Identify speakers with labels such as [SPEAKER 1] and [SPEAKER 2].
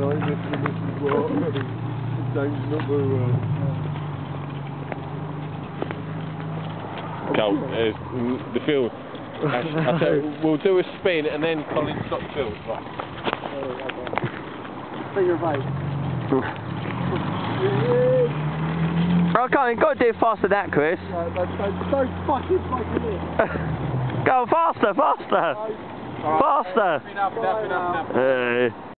[SPEAKER 1] Go, the field. We'll do a spin and then Colin stop field. Right.
[SPEAKER 2] Finger right.
[SPEAKER 3] Right, come on, you've got to do it faster than that, Chris.
[SPEAKER 2] Don't fucking it.
[SPEAKER 3] Go faster, faster!
[SPEAKER 1] Right.
[SPEAKER 3] Faster!
[SPEAKER 1] Enough.